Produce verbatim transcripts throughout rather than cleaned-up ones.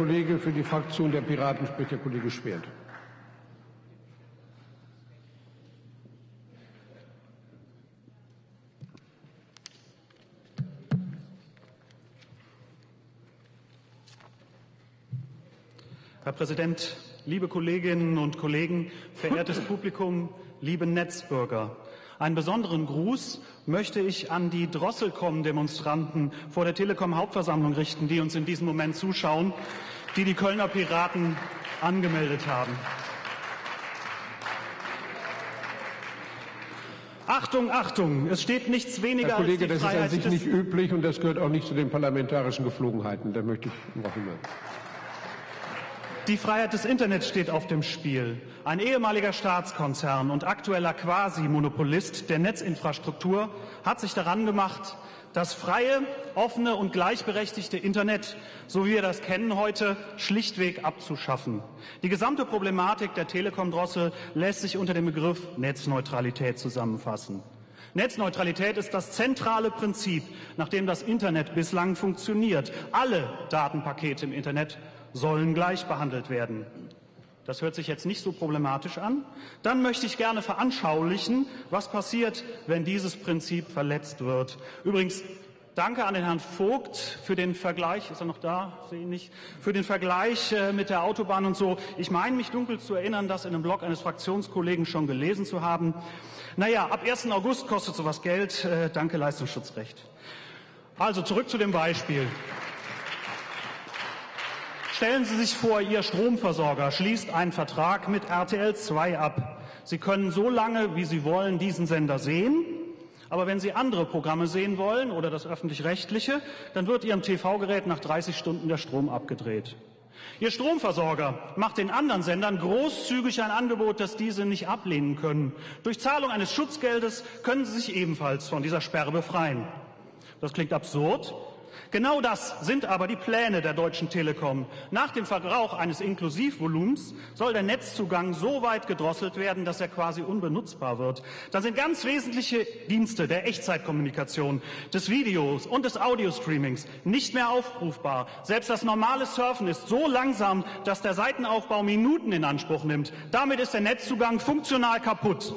Kollege, für die Fraktion der Piraten spricht der Kollege Schwert. Herr Präsident, liebe Kolleginnen und Kollegen, verehrtes Publikum, liebe Netzbürger! Einen besonderen Gruß möchte ich an die Drosselcom-Demonstranten vor der Telekom-Hauptversammlung richten, die uns in diesem Moment zuschauen, die die Kölner Piraten angemeldet haben. Achtung, Achtung! Es steht nichts weniger Herr Kollege, als die das Freiheit ist an sich des nicht üblich und das gehört auch nicht zu den parlamentarischen Geflogenheiten. Da möchte ich noch hinweisen. Die Freiheit des Internets steht auf dem Spiel. Ein ehemaliger Staatskonzern und aktueller Quasi-Monopolist der Netzinfrastruktur hat sich daran gemacht, das freie, offene und gleichberechtigte Internet, so wie wir das kennen heute, schlichtweg abzuschaffen. Die gesamte Problematik der Telekom-Drossel lässt sich unter dem Begriff Netzneutralität zusammenfassen. Netzneutralität ist das zentrale Prinzip, nach dem das Internet bislang funktioniert. Alle Datenpakete im Internet sollen gleich behandelt werden. Das hört sich jetzt nicht so problematisch an. Dann möchte ich gerne veranschaulichen, was passiert, wenn dieses Prinzip verletzt wird. Übrigens, danke an den Herrn Vogt für den Vergleich, ist er noch da? Sehe ihn nicht. Für den Vergleich äh, mit der Autobahn und so. Ich meine mich dunkel zu erinnern, das in einem Blog eines Fraktionskollegen schon gelesen zu haben. Naja, ab ersten August kostet sowas Geld. Äh, danke, Leistungsschutzrecht. Also zurück zu dem Beispiel. Stellen Sie sich vor, Ihr Stromversorger schließt einen Vertrag mit R T L zwei ab. Sie können so lange, wie Sie wollen, diesen Sender sehen. Aber wenn Sie andere Programme sehen wollen oder das Öffentlich-Rechtliche, dann wird Ihrem T V-Gerät nach dreißig Stunden der Strom abgedreht. Ihr Stromversorger macht den anderen Sendern großzügig ein Angebot, das diese nicht ablehnen können. Durch Zahlung eines Schutzgeldes können Sie sich ebenfalls von dieser Sperre befreien. Das klingt absurd. Genau das sind aber die Pläne der Deutschen Telekom. Nach dem Verbrauch eines Inklusivvolumens soll der Netzzugang so weit gedrosselt werden, dass er quasi unbenutzbar wird. Da sind ganz wesentliche Dienste der Echtzeitkommunikation, des Videos und des Audiostreamings nicht mehr aufrufbar. Selbst das normale Surfen ist so langsam, dass der Seitenaufbau Minuten in Anspruch nimmt. Damit ist der Netzzugang funktional kaputt.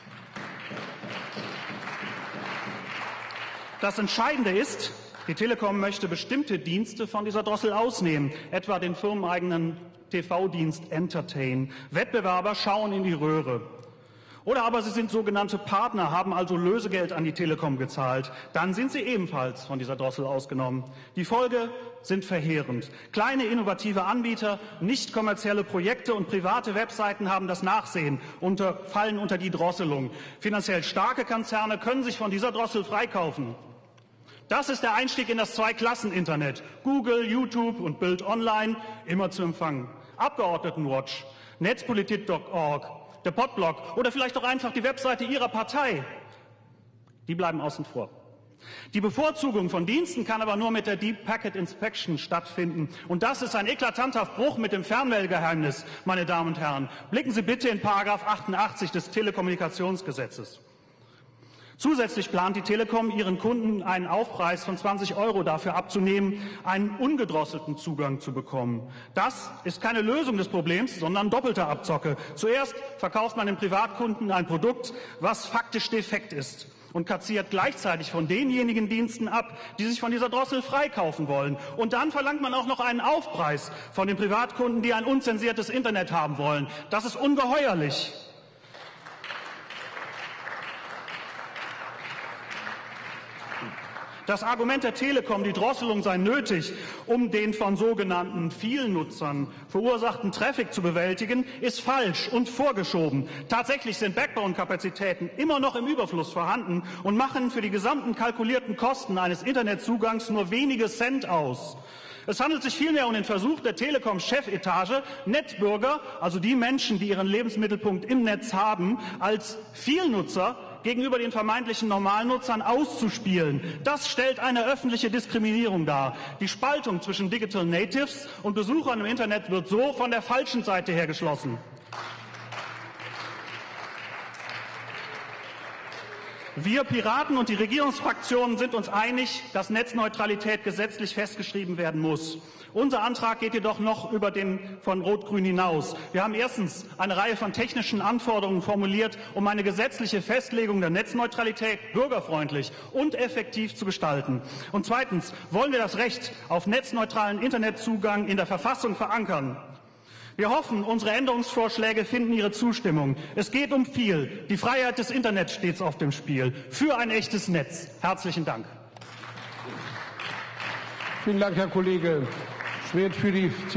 Das Entscheidende ist, die Telekom möchte bestimmte Dienste von dieser Drossel ausnehmen, etwa den firmeneigenen T V-Dienst Entertain. Wettbewerber schauen in die Röhre. Oder aber sie sind sogenannte Partner, haben also Lösegeld an die Telekom gezahlt. Dann sind sie ebenfalls von dieser Drossel ausgenommen. Die Folge sind verheerend. Kleine innovative Anbieter, nicht kommerzielle Projekte und private Webseiten haben das Nachsehen, unter, fallen unter die Drosselung. Finanziell starke Konzerne können sich von dieser Drossel freikaufen. Das ist der Einstieg in das Zwei-Klassen-Internet. Google, YouTube und Bild Online immer zu empfangen. Abgeordnetenwatch, Netzpolitik Punkt org, der Podblog oder vielleicht auch einfach die Webseite Ihrer Partei. Die bleiben außen vor. Die Bevorzugung von Diensten kann aber nur mit der Deep Packet Inspection stattfinden. Und das ist ein eklatanter Bruch mit dem Fernmeldegeheimnis, meine Damen und Herren. Blicken Sie bitte in Paragraph achtundachtzig des Telekommunikationsgesetzes. Zusätzlich plant die Telekom, ihren Kunden einen Aufpreis von zwanzig Euro dafür abzunehmen, einen ungedrosselten Zugang zu bekommen. Das ist keine Lösung des Problems, sondern doppelte Abzocke. Zuerst verkauft man dem Privatkunden ein Produkt, was faktisch defekt ist, und kassiert gleichzeitig von denjenigen Diensten ab, die sich von dieser Drossel freikaufen wollen. Und dann verlangt man auch noch einen Aufpreis von den Privatkunden, die ein unzensiertes Internet haben wollen. Das ist ungeheuerlich. Das Argument der Telekom, die Drosselung sei nötig, um den von sogenannten Vielnutzern verursachten Traffic zu bewältigen, ist falsch und vorgeschoben. Tatsächlich sind Backbone-Kapazitäten immer noch im Überfluss vorhanden und machen für die gesamten kalkulierten Kosten eines Internetzugangs nur wenige Cent aus. Es handelt sich vielmehr um den Versuch der Telekom-Chefetage, Netzbürger, also die Menschen, die ihren Lebensmittelpunkt im Netz haben, als Vielnutzer gegenüber den vermeintlichen Normalnutzern auszuspielen. Das stellt eine öffentliche Diskriminierung dar. Die Spaltung zwischen Digital Natives und Besuchern im Internet wird so von der falschen Seite her geschlossen. Wir Piraten und die Regierungsfraktionen sind uns einig, dass Netzneutralität gesetzlich festgeschrieben werden muss. Unser Antrag geht jedoch noch über den von Rot-Grün hinaus. Wir haben erstens eine Reihe von technischen Anforderungen formuliert, um eine gesetzliche Festlegung der Netzneutralität bürgerfreundlich und effektiv zu gestalten. Und zweitens wollen wir das Recht auf netzneutralen Internetzugang in der Verfassung verankern. Wir hoffen, unsere Änderungsvorschläge finden Ihre Zustimmung. Es geht um viel. Die Freiheit des Internets steht auf dem Spiel. Für ein echtes Netz. Herzlichen Dank. Vielen Dank, Herr Kollege Schmidt, für die